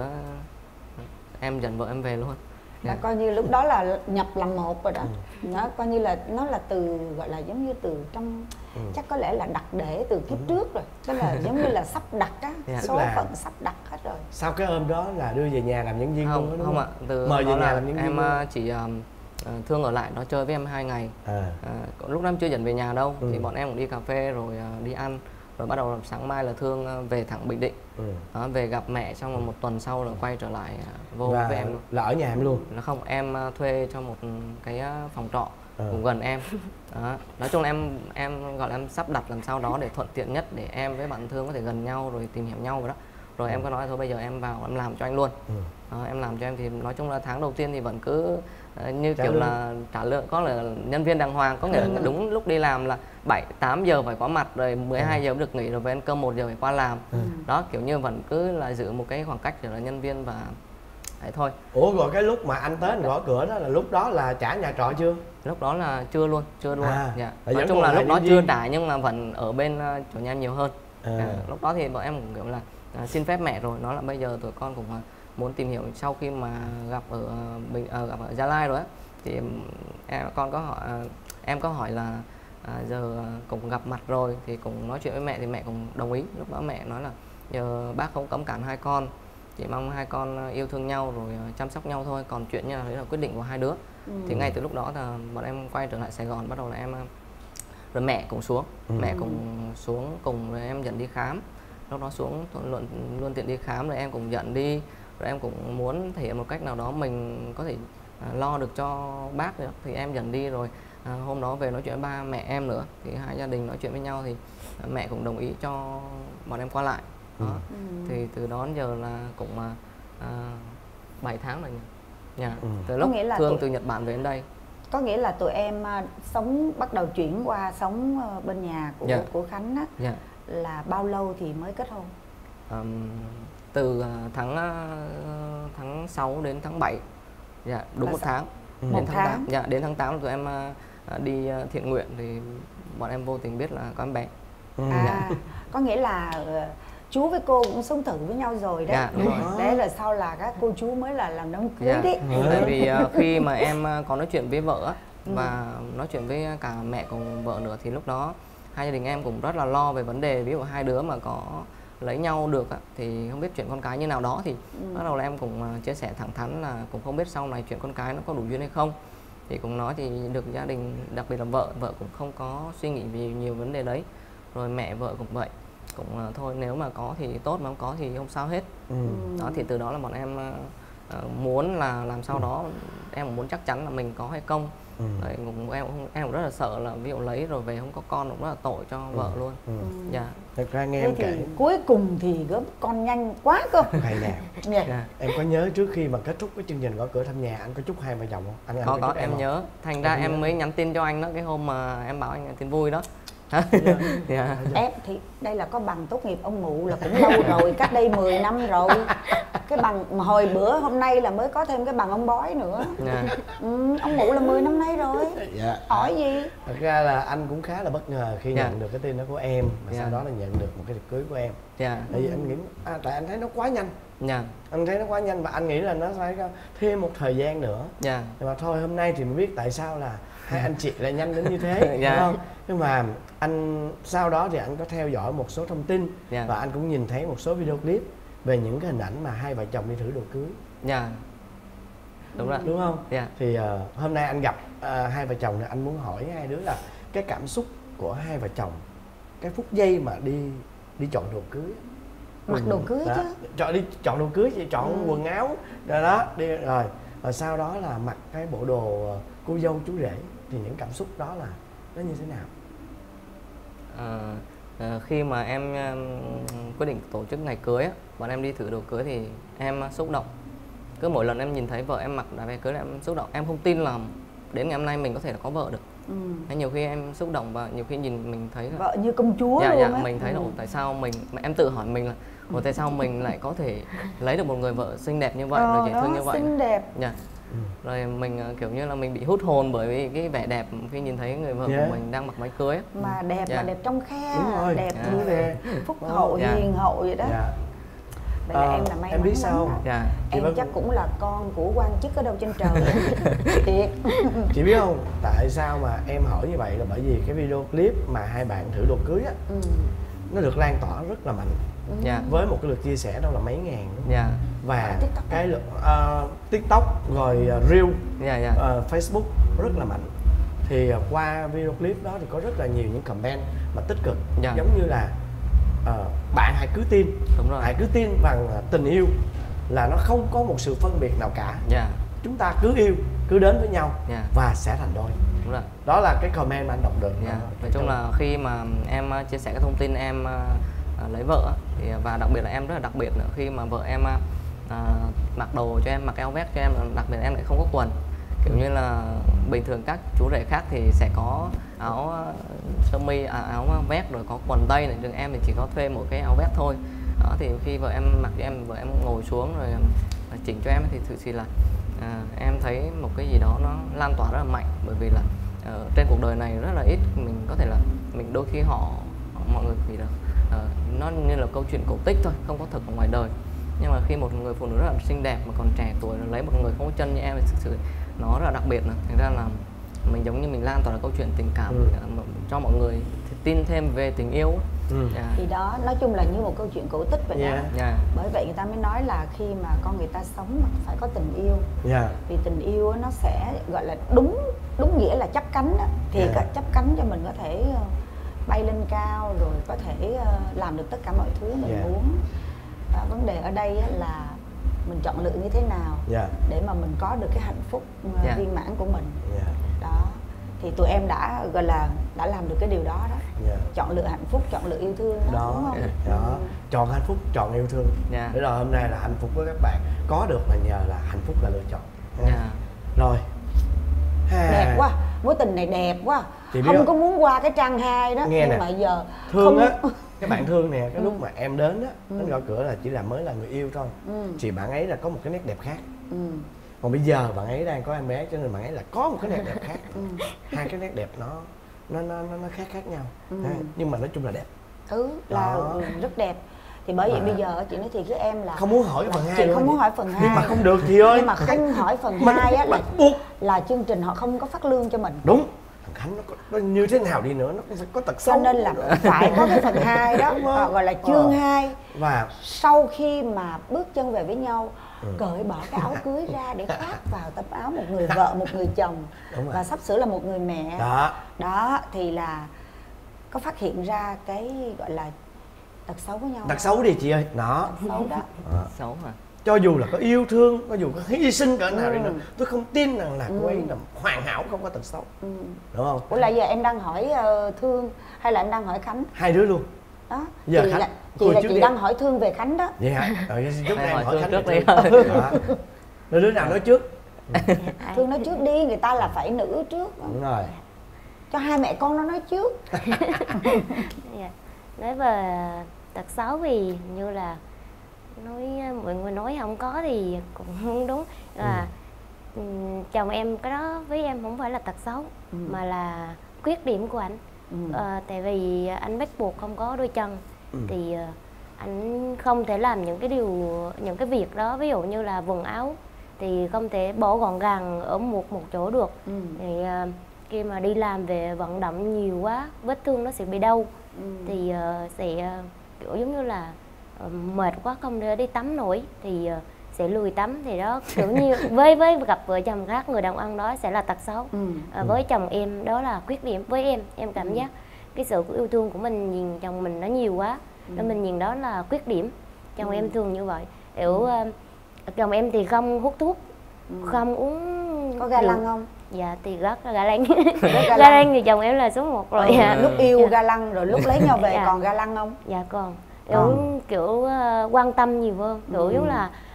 em dẫn vợ em về luôn. Đã Yeah. coi như lúc đó là nhập làm một rồi đó. Ừ. Nó coi như là nó là từ gọi là giống như từ trong ừ. chắc có lẽ là đặt để từ kiếp ừ. trước rồi, tức là giống như là sắp đặt á, yeah. số là phận sắp đặt hết rồi. Sau cái hôm đó là đưa về nhà làm nhân viên không, luôn đó, đúng không không ạ? Từ mời về nhà là làm nhân viên em luôn. chỉ uh, Thương ở lại đó chơi với em hai ngày. À. Uh, lúc đó em chưa dẫn về nhà đâu, ừ. thì bọn em cũng đi cà phê rồi uh, đi ăn. Rồi bắt đầu sáng mai là Thương về thẳng Bình Định. Ừ. Đó, về gặp mẹ xong rồi một tuần sau là quay trở lại vô và với em luôn. Là ở nhà em luôn? Là không, em thuê cho một cái phòng trọ ừ. cũng gần em. Đó. Nói chung là em em gọi là em sắp đặt làm sao đó để thuận tiện nhất để em với bạn Thương có thể gần nhau rồi tìm hiểu nhau rồi đó. Rồi ừ. em có nói thôi bây giờ em vào em làm cho anh luôn. Ừ. Đó, em làm cho em thì nói chung là tháng đầu tiên thì vẫn cứ uh, như trả kiểu lương. Là trả lương, có là nhân viên đàng hoàng, có nghĩa là đúng lúc đi làm là bảy tám giờ phải có mặt rồi mười hai giờ mới được nghỉ rồi về ăn cơm một giờ phải qua làm. Ừ. Đó kiểu như vẫn cứ là giữ một cái khoảng cách để là nhân viên và đấy thôi. Ủa rồi cái lúc mà anh tới anh gõ cửa đó là lúc đó là trả nhà trọ chưa? Lúc đó là chưa luôn, chưa luôn. À, dạ. Nói chung là lúc đó chưa trả nhưng mà vẫn ở bên uh, chỗ nhà em nhiều hơn. À. À, lúc đó thì bọn em cũng kiểu là uh, xin phép mẹ rồi, nói là bây giờ tụi con cũng uh, muốn tìm hiểu sau khi mà gặp ở Bình uh, gặp ở Gia Lai rồi á thì em con có hỏi uh, em có hỏi là uh, giờ cũng gặp mặt rồi thì cũng nói chuyện với mẹ thì mẹ cũng đồng ý. Lúc đó mẹ nói là giờ bác không cấm cản hai con, chỉ mong hai con yêu thương nhau rồi chăm sóc nhau thôi, còn chuyện như là đấy là quyết định của hai đứa. Ừ. Thì ngay từ lúc đó là bọn em quay trở lại Sài Gòn, bắt đầu là em rồi mẹ cũng xuống. Ừ. Mẹ cũng xuống cùng rồi em dẫn đi khám. Lúc đó xuống luôn luôn tiện đi khám rồi em cũng dẫn đi, rồi em cũng muốn thể hiện một cách nào đó mình có thể uh, lo được cho bác nữa. Thì em dẫn đi rồi uh, hôm đó về nói chuyện với ba mẹ em nữa thì hai gia đình nói chuyện với nhau thì uh, mẹ cũng đồng ý cho bọn em qua lại. Đó. Ừ. Thì từ đó đến giờ là cũng uh, bảy tháng rồi nhỉ. Yeah. Ừ. Từ lúc Thương tụi... từ Nhật Bản về đến đây. Có nghĩa là tụi em uh, sống bắt đầu chuyển qua sống uh, bên nhà của yeah. của Khánh á. Yeah. Là bao lâu thì mới kết hôn? Um, từ uh, tháng uh, tháng sáu đến tháng bảy. Dạ, yeah, đúng là một sao? Tháng. Ừ. Một đến tháng. tháng. Dạ, yeah, đến tháng tám tụi em uh, đi uh, thiện nguyện thì bọn em vô tình biết là có em bé. Ừ. À, yeah. Có nghĩa là uh, chú với cô cũng sống thử với nhau rồi đấy. Dạ, đúng rồi. Đấy là sau là các cô chú mới là làm đám cưới. Dạ. Đấy. Tại vì uh, khi mà em uh, có nói chuyện với vợ á, và ừ. nói chuyện với cả mẹ cùng vợ nữa thì lúc đó hai gia đình em cũng rất là lo về vấn đề ví dụ hai đứa mà có lấy nhau được á, thì không biết chuyện con cái như nào đó thì ừ. bắt đầu là em cũng uh, chia sẻ thẳng thắn là cũng không biết sau này chuyện con cái nó có đủ duyên hay không. Thì cũng nói thì được gia đình, đặc biệt là vợ, vợ cũng không có suy nghĩ về nhiều vấn đề đấy. Rồi mẹ vợ cũng vậy, cũng uh, thôi nếu mà có thì tốt mà không có thì không sao hết. Ừ. Đó thì từ đó là bọn em uh, muốn là làm sao đó em cũng muốn chắc chắn là mình có hay không. Ừ. Đấy, cũng, em, em cũng rất là sợ là ví dụ lấy rồi về không có con cũng rất là tội cho ừ. vợ luôn. Ừ. Dạ. Thật ra nghe thế em thì kể cuối cùng thì gớm con nhanh quá cơ. Hay nè. Yeah. Yeah. Em có nhớ trước khi mà kết thúc cái chương trình gõ cửa thăm nhà anh có chúc hai vợ chồng không? Anh, anh có có, có em, em không? nhớ. Thành ra em, em mới nhắn tin cho anh đó cái hôm mà em bảo anh tin vui đó. Yeah. Yeah. Em thì đây là có bằng tốt nghiệp ông mụ là cũng lâu rồi, cách đây mười năm rồi. Cái bằng mà hồi bữa hôm nay là mới có thêm cái bằng ông bói nữa. Yeah. Ừ, ông mụ là mười năm nay rồi. Dạ. Hỏi gì? Thật ra là anh cũng khá là bất ngờ khi yeah. nhận được cái tin đó của em và yeah. sau đó là nhận được một cái tiệc cưới của em. Yeah. Tại vì anh nghĩ à, tại anh thấy nó quá nhanh. Yeah. Anh thấy nó quá nhanh và anh nghĩ là nó phải thêm một thời gian nữa. Yeah. Nhưng mà thôi hôm nay thì mới biết tại sao là hai anh chị lại nhanh đến như thế, yeah. đúng không? Nhưng mà anh sau đó thì anh có theo dõi một số thông tin yeah. và anh cũng nhìn thấy một số video clip về những cái hình ảnh mà hai vợ chồng đi thử đồ cưới. Dạ. Yeah. Đúng rồi. Đúng không? Dạ. Yeah. Thì uh, hôm nay anh gặp uh, hai vợ chồng thì anh muốn hỏi hai đứa là cái cảm xúc của hai vợ chồng cái phút giây mà đi đi chọn đồ cưới. Mặc đồ cưới đó. Chứ. Chọn đi chọn đồ cưới thì chọn ừ. quần áo rồi đó đi rồi rồi sau đó là mặc cái bộ đồ cô dâu chú rể thì những cảm xúc đó là nó như thế nào? À, à, khi mà em um, quyết định tổ chức ngày cưới á, bọn em đi thử đồ cưới thì em uh, xúc động. Cứ mỗi lần em nhìn thấy vợ em mặc đã váy cưới là em xúc động. Em không tin là đến ngày hôm nay mình có thể là có vợ được. Ừ. Hay nhiều khi em xúc động và nhiều khi nhìn mình thấy là Vợ như công chúa dạ luôn dạ á. mình thấy là Ừ. ủa, tại sao mình mà em tự hỏi mình là ủa, tại sao mình lại có thể lấy được một người vợ xinh đẹp như vậy, Ờ, rồi dễ thương đó, như vậy. xinh đẹp. Dạ. Rồi mình ờ, kiểu như là mình bị hút hồn bởi vì cái vẻ đẹp khi nhìn thấy người vợ Dạ. của mình đang mặc váy cưới á. Mà đẹp Dạ. là đẹp trong khe, Đúng rồi. đẹp Dạ. Đúng nè. phúc hậu, Dạ. hiền hậu vậy đó. Dạ. Vậy là Ờ, em là may em mắn biết lắm sao đó. không? Dạ. Chị Em vẫn- chắc cũng là con của quan chức ở đâu trên trời. Thiệt. Chị biết không, tại sao mà em hỏi như vậy là bởi vì cái video clip mà hai bạn thử đồ cưới á, Ừ. nó được lan tỏa rất là mạnh Dạ. với một cái lượt chia sẻ đâu là mấy ngàn đúng không? Dạ. Và TikTok. cái lượt uh, TikTok rồi uh, Reel, Dạ dạ. uh, Facebook rất là mạnh. Thì uh, qua video clip đó thì có rất là nhiều những comment mà tích cực, Dạ. giống như là uh, bạn hãy cứ tin, Đúng rồi. hãy cứ tin rằng uh, tình yêu là nó không có một sự phân biệt nào cả. Dạ. Chúng ta cứ yêu, cứ đến với nhau Dạ. và sẽ thành đôi. Đúng rồi. Đó là cái comment mà anh đọc được. Dạ. Đó. Nói chung là khi mà em ờ, chia sẻ cái thông tin em ờ, ờ, lấy vợ á, thì và đặc biệt là em rất là đặc biệt nữa khi mà vợ em ờ, mặc đồ cho em, mặc áo vest cho em, đặc biệt là em lại không có quần. Kiểu như là bình thường các chú rể khác thì sẽ có áo ờ, sơ mi, à, áo vest rồi có quần tây này, nhưng em thì chỉ có thuê một cái áo vest thôi. Đó thì khi vợ em mặc cho em, vợ em ngồi xuống rồi ờ, chỉnh cho em thì thực sự là à, em thấy một cái gì đó nó lan tỏa rất là mạnh, bởi vì là uh, trên cuộc đời này rất là ít mình có thể là mình đôi khi họ, họ mọi người thì là uh, nó như là câu chuyện cổ tích thôi, không có thật ở ngoài đời. Nhưng mà khi một người phụ nữ rất là xinh đẹp mà còn trẻ tuổi lấy một người không có chân như em thì thực sự nó rất là đặc biệt nữa. Thành ra là mình giống như mình lan tỏa được câu chuyện tình cảm Ừ. uh, cho mọi người tin thêm về tình yêu. Ừ. Dạ. Thì đó, nói chung là như một câu chuyện cổ tích vậy Dạ. đó. Dạ. Bởi vậy người ta mới nói là khi mà con người ta sống mà phải có tình yêu. Dạ. Vì tình yêu á, nó sẽ gọi là đúng đúng nghĩa là chắp cánh đó. Thì Dạ. yeah. chắp cánh cho mình có thể ờ, bay lên cao, rồi có thể ờ, làm được tất cả mọi thứ mình Dạ. muốn. Và vấn đề ở đây á, là mình chọn lựa như thế nào Dạ. để mà mình có được cái hạnh phúc ờ, Dạ. viên mãn của mình. Dạ. Đó. Thì tụi em đã gọi là đã làm được cái điều đó đó. Dạ. Chọn lựa hạnh phúc, chọn lựa yêu thương đó, Đó, đúng không? đó, chọn hạnh phúc, chọn yêu thương. Dạ. Để rồi hôm nay là hạnh phúc với các bạn, có được là nhờ là hạnh phúc là lựa chọn. Dạ. Rồi. Ha. Đẹp quá, mối tình này đẹp quá. Chị biết Không không? có muốn qua cái trang hai đó. Nghe Nhưng nè, mà giờ Thương không... á, các bạn thương nè, cái Ừ. lúc mà em đến á, Ừ. đến gõ cửa là chỉ là mới là người yêu thôi. Ừ. Thì bạn ấy là có một cái nét đẹp khác. Ừ. Còn bây giờ bạn ấy đang có em bé cho nên bạn ấy là có một cái nét đẹp khác. Ừ. Hai cái nét đẹp nó nó nó nó nó khác khác nhau. Ừ. Ha. Nhưng mà nói chung là đẹp. Ừ, là Đó. rất đẹp. Thì bởi vậy Mà- bây giờ chị nói thiệt với em là Không muốn hỏi là phần hai chị luôn không chị. muốn hỏi phần hai. Nhưng mà không được chị ơi. Nhưng mà không hỏi phần Mình hai á là bắt buộc. là chương trình họ không có phát lương cho mình. Đúng. Thằng Khánh nó, có, nó như thế nào đi nữa nó cũng phải có tật xấu. Cho nên là phải có cái phần hai đó, Đúng không? à, gọi là chương Ờ. hai. Và Sau khi mà bước chân về với nhau, Ừ. cởi bỏ cái áo cưới ra để khoác vào tấm áo một người vợ, một người chồng, Đúng rồi. và sắp sửa là một người mẹ. đó. Đó thì là có phát hiện ra cái gọi là tật xấu của nhau. Tật không? xấu đi chị ơi. Đó. Tật xấu đó. Đó. Xấu hả? Cho dù là có yêu thương, cho dù có hy sinh cỡ nào đi Ừ. nữa, tôi không tin rằng là cô ấy Ừ. là hoàn hảo, không có tật xấu. Ừ. Đúng không? Ủa là giờ em đang hỏi ờ, Thương hay là em đang hỏi Khánh? Hai đứa luôn. Đó. Giờ chị Khánh, là, cô chị, là trước chị đi. đang hỏi Thương về Khánh đó. Vậy hả? Rồi giúp Em em hỏi hỏi Thương Khánh trước đi. đi. Đó. Rồi đứa nào nói trước? Thương nói trước đi, người ta là phải nữ trước. Đúng rồi. Cho hai mẹ con nó nói trước. Dạ. Nói về tật xấu thì như là nói mọi người nói không có thì cũng không đúng, là ừ. chồng em cái đó với em không phải là tật xấu, Ừ. mà là khuyết điểm của anh. Ừ. Ờ, tại vì anh bắt buộc không có đôi chân, Ừ. thì ờ, anh không thể làm những cái điều những cái việc đó, ví dụ như là quần áo thì không thể bỏ gọn gàng ở một một chỗ được. Ừ. Thì ờ, khi mà đi làm về vận động nhiều quá, vết thương nó sẽ bị đau, Ừ. thì ờ, sẽ ờ, kiểu giống như là ờ, mệt quá không thể đi tắm nổi thì ờ, sẽ lười tắm. Thì đó kiểu như với với gặp vợ chồng khác, người đàn ông đó sẽ là tật xấu. Ừ. Ờ, với chồng em đó là khuyết điểm. Với em em cảm Ừ. giác cái sự yêu thương của mình nhìn chồng mình nó nhiều quá, Ừ. nên mình nhìn đó là khuyết điểm. Chồng Ừ. em thường như vậy. Kiểu ờ, chồng em thì không hút thuốc, Ừ. không uống Có ga rượu. lăng không? Dạ thì rất là ga lăng. ga Ga lăng. lăng thì chồng em là số một rồi. Ừ, Dạ. lúc yêu Dạ. ga lăng rồi lúc lấy nhau về Dạ. còn ga lăng không? Dạ còn Còn. kiểu, kiểu ờ, quan tâm nhiều hơn, kiểu Ừ. giống là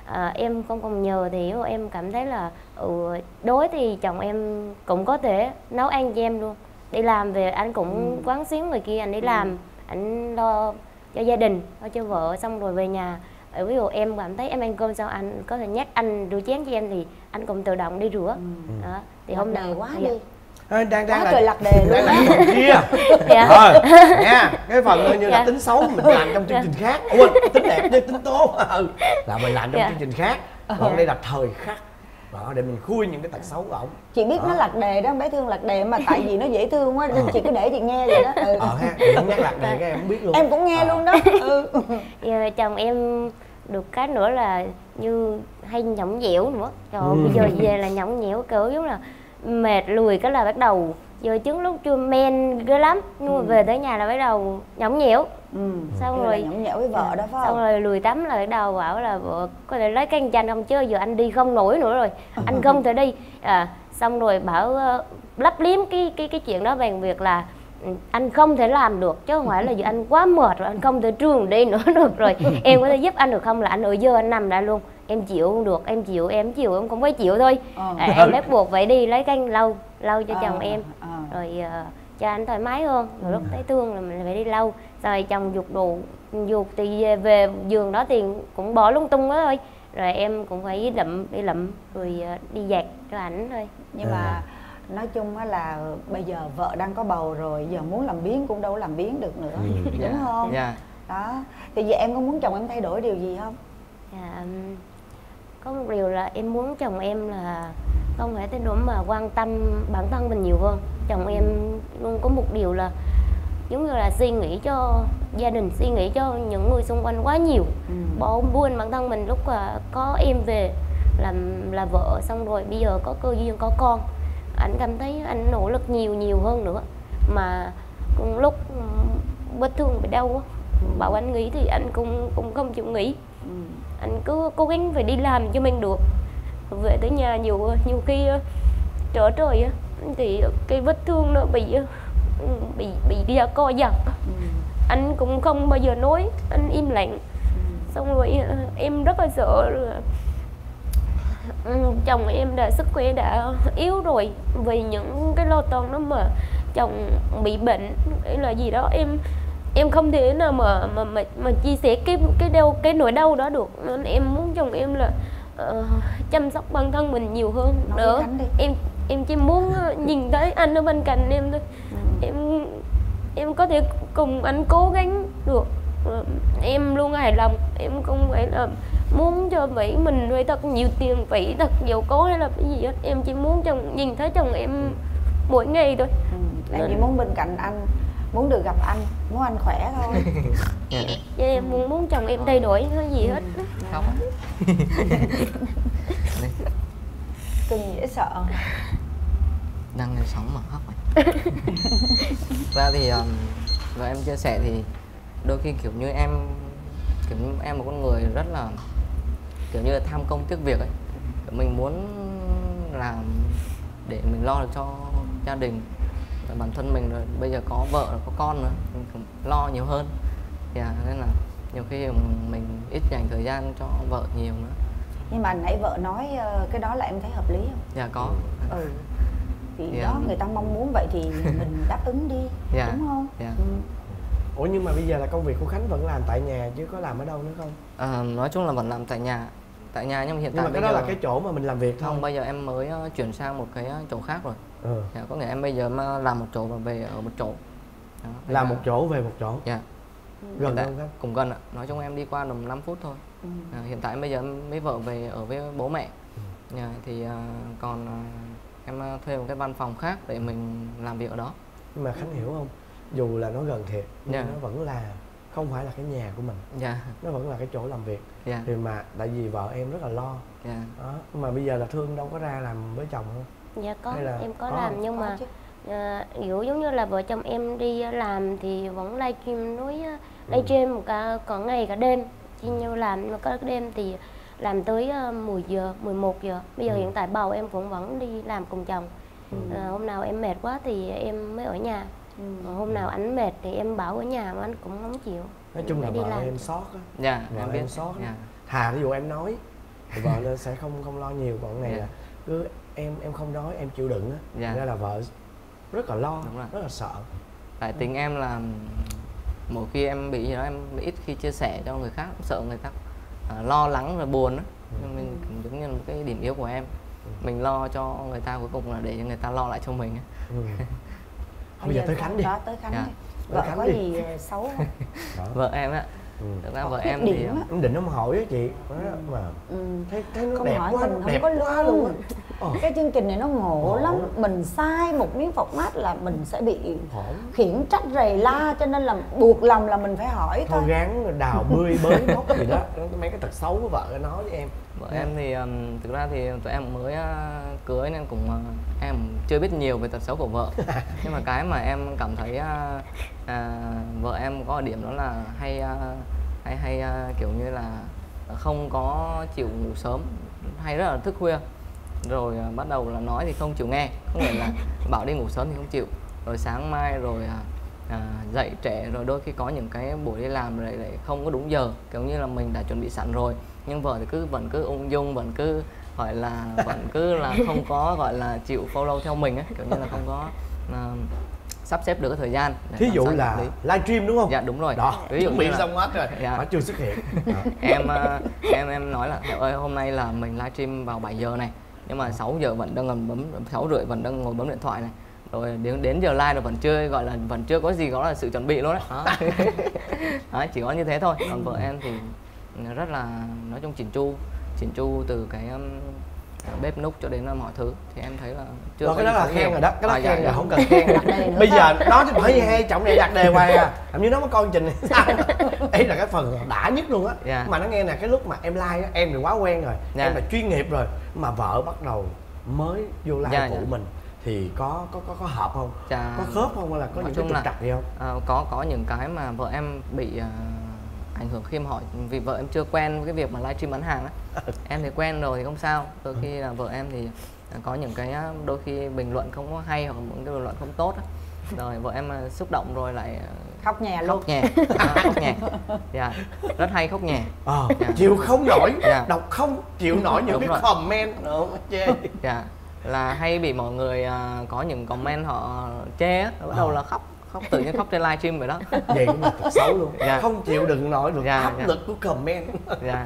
à, em không còn nhờ thì em cảm thấy là ừ, đối thì chồng em cũng có thể nấu ăn cho em luôn, đi làm về anh cũng ừ. quán xuyến người kia, anh đi ừ. làm anh lo cho gia đình, lo cho vợ, xong rồi về nhà ví dụ em cảm thấy em ăn cơm xong anh có thể nhắc anh rửa chén cho em thì anh cũng tự động đi rửa. ừ. Đó thì hôm nào quá thì... đi à, đang đang quá trời lạc đề luôn đang là phần kia. Dạ. Rồi nha, cái phần như dạ. là tính xấu mình làm trong chương dạ. trình khác. Ủa, tính đẹp chứ tính tốt ừ. là mình làm trong dạ. chương trình khác, còn đây là thời khắc đó để mình khui những cái tật xấu của ổng. Chị biết đó. Nó lạc đề đó, bé Thương lạc đề mà tại vì nó dễ thương quá nên chị cứ để chị nghe vậy đó. ừ. Ờ ha, chị không nhắc lạc đề cái em không biết luôn. Em cũng nghe à. luôn đó. ừ. Giờ chồng em được cái nữa là như hay nhõng nhẽo nữa. Trời ơi, ừ. bây giờ về là nhõng nhẽo kiểu giống là mệt lùi cái là bắt đầu giờ trứng lúc chưa men ghê lắm, nhưng mà ừ. về tới nhà là bắt đầu nhõng nhẽo. ừ. Xong rồi nhõng nhẽo với vợ đó phải không? Xong rồi lùi tắm là bắt đầu bảo là vợ có thể lấy cái chanh không chứ giờ anh đi không nổi nữa rồi, anh không thể đi. À, xong rồi bảo uh, lấp liếm cái cái cái chuyện đó bằng việc là anh không thể làm được chứ không phải là giờ anh quá mệt rồi anh không thể trường đi nữa được rồi, em có thể giúp anh được không, là anh ở giờ anh nằm lại luôn, em chịu không được, em chịu em chịu em cũng phải chịu thôi. à, em bắt buộc phải đi lấy canh lau lau cho à, chồng em à. rồi uh, cho anh thoải mái hơn, rồi lúc thấy thương là mình phải đi lau, rồi chồng giục đồ giục thì về, về giường đó thì cũng bỏ lung tung đó thôi, rồi em cũng phải lụm đi lụm rồi uh, đi giặt cho ảnh thôi. Nhưng à. mà nói chung á là bây giờ vợ đang có bầu rồi, giờ muốn làm biếng cũng đâu có làm biếng được nữa. ừ. Đúng yeah. không? Yeah. Đó thì giờ em có muốn chồng em thay đổi điều gì không? Dạ, có một điều là em muốn chồng em là không phải tới đúng mà quan tâm bản thân mình nhiều hơn. Chồng em luôn có một điều là giống như là suy nghĩ cho gia đình, suy nghĩ cho những người xung quanh quá nhiều. ừ. Bỏ buồn bản thân mình lúc mà có em về làm là vợ, xong rồi bây giờ có cơ duyên có con, anh cảm thấy anh nỗ lực nhiều nhiều hơn nữa, mà lúc vết thương bị đau bảo anh nghỉ thì anh cũng cũng không chịu nghỉ. ừ. Anh cứ cố gắng phải đi làm cho mình được, về tới nhà nhiều nhiều khi trở trời thì cái vết thương nó bị bị bị đi co giật. ừ. Anh cũng không bao giờ nói, anh im lặng. ừ. Xong rồi em rất là sợ là chồng em đã sức khỏe đã yếu rồi, vì những cái lo toan đó mà chồng bị bệnh hay là gì đó, em em không thể nào mà mà mà, mà chia sẻ cái cái đau cái nỗi đau đó được, nên em muốn chồng em là uh, chăm sóc bản thân mình nhiều hơn. Nói nữa em em chỉ muốn nhìn thấy anh ở bên cạnh em thôi. ừ. em em có thể cùng anh cố gắng được, uh, em luôn hài lòng, em không phải là muốn cho vậy mình phải thật nhiều tiền, phải thật giàu có hay là cái gì hết, em chỉ muốn chồng nhìn thấy chồng em mỗi ngày thôi. ừ. Em chỉ muốn bên cạnh anh, muốn được gặp anh, muốn anh khỏe thôi. Dạ, em muốn muốn chồng em thay đổi cái gì hết. Không. Cưng dễ sợ. Đang sống mà khóc rồi. Ra thì um, và em chia sẻ thì đôi khi kiểu như em kiểu như em là con người rất là kiểu như là tham công tiếc việc ấy, mình muốn làm để mình lo được cho gia đình và bản thân mình, rồi bây giờ có vợ có con nữa mình cũng lo nhiều hơn, yeah, nên là nhiều khi mình ít dành thời gian cho vợ nhiều nữa. Nhưng mà nãy vợ nói cái đó là em thấy hợp lý không? Dạ yeah, có. ừ thì yeah. đó người ta mong muốn vậy thì mình đáp ứng đi. yeah. Đúng không? yeah. ừ. Ủa nhưng mà bây giờ là công việc của Khánh vẫn làm tại nhà chứ có làm ở đâu nữa không? À, nói chung là vẫn làm tại nhà, tại nhà nhưng mà hiện nhưng tại mà cái bây đó giờ là cái chỗ mà mình làm việc thôi. Không, bây giờ em mới uh, chuyển sang một cái uh, chỗ khác rồi. ừ. Dạ, có nghĩa em bây giờ mà làm một chỗ và về ở một chỗ. Đó, làm là... một chỗ về một chỗ. Dạ. Gần tại... không Khánh? Cũng gần ạ, nói chung em đi qua tầm năm phút thôi. ừ. À, hiện tại bây giờ em với vợ về ở với bố mẹ. ừ. Dạ, thì uh, còn uh, em uh, thuê một cái văn phòng khác để mình làm việc ở đó. Nhưng mà Khánh hiểu không, dù là nó gần thiệt nhưng yeah. nó vẫn là không phải là cái nhà của mình. yeah. Nó vẫn là cái chỗ làm việc. yeah. Thì mà tại vì vợ em rất là lo. yeah. Đó. Nhưng mà bây giờ là Thương đâu có ra làm với chồng không? Dạ có, là... em có, có làm không? nhưng có mà uh, kiểu giống như là vợ chồng em đi làm thì vẫn livestream nói livestream một cả cả ngày cả đêm, chia nhau làm, nhưng mà có đêm thì làm tới uh, mười giờ, mười một giờ. Bây giờ ừ. hiện tại bầu em cũng vẫn đi làm cùng chồng. ừ. uh, hôm nào em mệt quá thì em mới ở nhà. ừ. uh, hôm nào anh mệt thì em bảo ở nhà mà anh cũng không chịu. Nói chung là đi vợ làm. em sót á. Dạ, vợ em em biết. sót. Dạ. Thà ví dụ em nói vợ nên sẽ không không lo nhiều, còn này Dạ. là cứ em em không nói em chịu đựng á, Dạ. ra là vợ rất là lo, Đúng rồi. rất là sợ. Tại tính em là mỗi khi em bị gì đó em ít khi chia sẻ cho người khác, sợ người ta à, lo lắng rồi buồn á. Nhưng mình cũng giống như là một cái điểm yếu của em, mình lo cho người ta cuối cùng là để cho người ta lo lại cho mình á. Ừ. Bây giờ tới Khánh đi. Đó, tới Khánh Dạ. đi. Tới Vợ Khánh có đi. gì xấu không? Đó. Vợ em á, Ừ. thực ra Có vợ khuyết em thì điểm á. Em định không hỏi á chị, mà Ừ. thấy thấy nó Không đẹp hỏi quá, mình nó không đẹp có quá lương. luôn á. Ờ. Cái chương trình này nó ngộ Ngộ lắm, lắm. mình sai một miếng phọc mát là mình sẽ bị Hổn. khiển trách rầy la, cho nên là buộc lòng là mình phải hỏi Thôi thôi. gắng đào bươi bới móc gì đó, mấy cái tật xấu của vợ nói với em. vợ em thì um, thực ra thì tụi em mới uh, cưới nên cũng uh, em chưa biết nhiều về tật xấu của vợ. Nhưng mà cái mà em cảm thấy uh, uh, vợ em có điểm đó là hay uh, hay hay uh, kiểu như là không có chịu ngủ sớm, hay rất là thức khuya, rồi uh, bắt đầu là nói thì không chịu nghe, có nghĩa là bảo đi ngủ sớm thì không chịu, rồi sáng mai rồi uh, À, dậy trễ, rồi đôi khi có những cái buổi đi làm lại lại không có đúng giờ, kiểu như là mình đã chuẩn bị sẵn rồi nhưng vợ thì cứ vẫn cứ ung dung, vẫn cứ gọi là vẫn cứ là không có gọi là chịu follow theo mình ấy, kiểu như là không có uh, sắp xếp được cái thời gian để Thí làm dụ sao là hợp lý. livestream đúng không? Dạ đúng rồi. Đó, ví dụ chuẩn như bị là xong hết rồi, dạ. mà chưa xuất hiện. Đó. em uh, em em nói là ơi hôm nay là mình livestream vào bảy giờ này, nhưng mà sáu giờ vẫn đang ngồi bấm, sáu rưỡi vẫn đang ngồi bấm điện thoại này, rồi đến đến giờ live rồi vẫn chưa gọi là vẫn chưa có gì, đó là sự chuẩn bị luôn đấy. Đó. Đó, chỉ có như thế thôi. Còn vợ em thì rất là nói chung chỉn chu, chỉn chu từ cái um, bếp núc cho đến mọi thứ, thì em thấy là chưa Rồi có cái đó gì là xấu khen nhiều. rồi đó, cái đó À, dạ, khen rồi, dạ. không cần khen. đề nữa Bây thôi. giờ nói chứ hỏi gì hay, trọng này đặt đề hoài à, làm như nó có con trình hay sao? Ấy là cái phần đã nhất luôn á. Dạ. Mà nó nghe nè, cái lúc mà em like á, em thì quá quen rồi, Dạ. em là chuyên nghiệp rồi, mà vợ bắt đầu mới vô like Dạ, phụ dạ. mình thì có có có có hợp không? Dạ. Có khớp không, hay là có Nói những cái chung trục là- trặc gì không? À, có có những cái mà vợ em bị à, ảnh hưởng khi mà hỏi, vì vợ em chưa quen với cái việc mà livestream bán hàng á. Em thì quen rồi thì không sao, đôi khi là vợ em thì có những cái á, đôi khi bình luận không có hay hoặc những cái bình luận không tốt á, rồi vợ em à, xúc động rồi lại à, Khóc nhà luôn. khóc nhè. À, khóc nhè. Dạ, rất hay khóc nhè. Ờ, Dạ. chịu không nổi, Dạ. đọc không chịu nổi những Đúng cái rồi. comment nữa mà chê. Dạ, là hay bị mọi người à, có những comment họ chê á, bắt đầu Ờ. là khóc khóc tự nhiên khóc trên livestream vậy đó. Vậy cũng là tật xấu luôn. Dạ. Không chịu đựng nổi được Dạ, áp dạ. lực của comment. Dạ.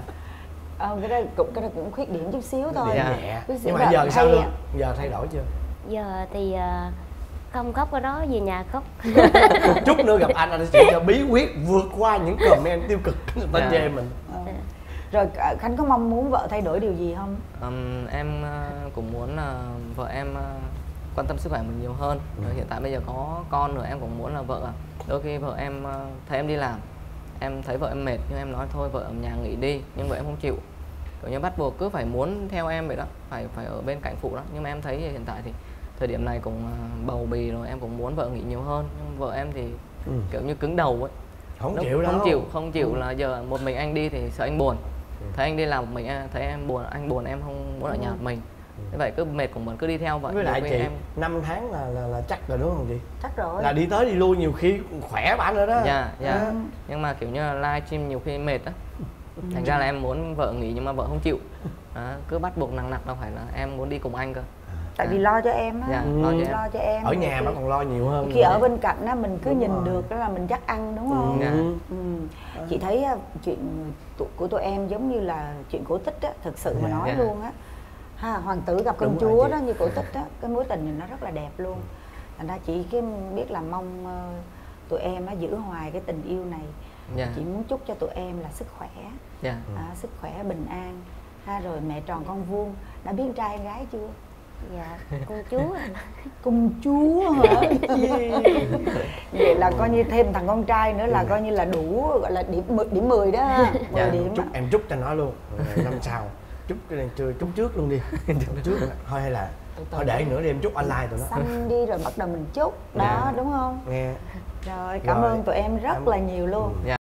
Ờ, cái đó cũng cái đó cũng khuyết điểm chút xíu thôi. Dạ. Nhẹ. Chút xíu Nhưng mà là giờ sao hay luôn? ạ. Giờ thay đổi chưa? Giờ thì à, không khóc ở đó, về nhà khóc. Một chút nữa gặp anh, anh sẽ chỉ cho bí quyết vượt qua những comment tiêu cực người ta Dạ. chê mình. Ờ. Rồi ờ, Khánh có mong muốn vợ thay đổi điều gì không? Ừm, em à, cũng muốn là vợ em à, quan tâm sức khỏe mình nhiều hơn. Rồi hiện tại bây giờ có con rồi, em cũng muốn là vợ đôi khi vợ em à, thấy em đi làm, em thấy vợ em mệt nhưng em nói thôi vợ ở nhà nghỉ đi, nhưng vợ em không chịu, kiểu như bắt buộc cứ phải muốn theo em vậy đó, phải phải ở bên cạnh phụ đó. Nhưng mà em thấy hiện tại thì thời điểm này cũng à, bầu bì rồi, em cũng muốn vợ nghỉ nhiều hơn, nhưng vợ em thì Ừ. kiểu như cứng đầu ấy. Không Lúc- chịu đâu. không chịu không chịu là giờ một mình anh đi thì sợ anh buồn, thấy anh đi làm một mình à, thấy em buồn, anh buồn em không muốn ở nhà một mình. Thế vậy cứ mệt cũng vẫn cứ đi theo vậy. Với lại Đôi chị, khi em năm tháng là, là là chắc rồi đúng không chị? Chắc rồi. Là đi tới đi lui nhiều khi khỏe bản nữa đó. dạ dạ Đó. nhưng mà kiểu như là livestream nhiều khi mệt á, thành ra là em muốn vợ nghỉ nhưng mà vợ không chịu. Đó, cứ bắt buộc nặng nặc đâu phải là em muốn đi cùng anh cơ. Tại vì lo cho em á. Dạ, Ừ. lo cho em. Lo cho em. Ở nhà Nhiều mà khi- còn lo nhiều hơn. Khi nữa. ở bên cạnh á mình cứ Đúng nhìn rồi. được đó là mình chắc ăn đúng không? Dạ. Ừ. Ừ. Chị thấy á, chuyện tụ- của tụi em giống như là chuyện cổ tích á, thực sự mà Dạ. nói Dạ. luôn á. Ha, hoàng tử gặp công Đúng rồi chúa chị. đó như cổ tích á, cái mối tình này nó rất là đẹp luôn. Thành ra chị cái biết là mong ờ, tụi em á giữ hoài cái tình yêu này. Dạ Chị muốn chúc cho tụi em là sức khỏe, dạ à, sức khỏe bình an. Ha, rồi mẹ tròn con vuông, đã biết trai gái chưa? Dạ, con chú à. Công chúa hả? Vậy là coi như thêm thằng con trai nữa là coi như là đủ, gọi là điểm mười, điểm mười đó ha. mười Dạ. điểm. Chúc em chúc cho nó luôn. Rồi năm sau chúc cái này chưa chúc trước luôn đi. Chúc trước thôi hay là thôi để nữa đi em chúc online tụi nó. Xanh đi rồi bắt đầu mình chúc đó Dạ. đúng không? Nghe. Rồi cảm Rồi. ơn tụi em rất Cảm- là nhiều luôn. dạ